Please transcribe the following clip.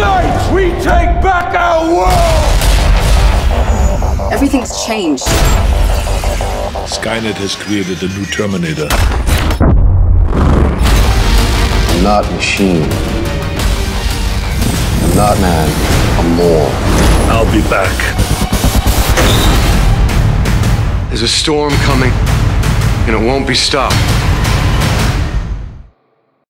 Tonight, we take back our world! Everything's changed. Skynet has created a new Terminator. I'm not machine. I'm not man. I'm more. I'll be back. There's a storm coming, and it won't be stopped.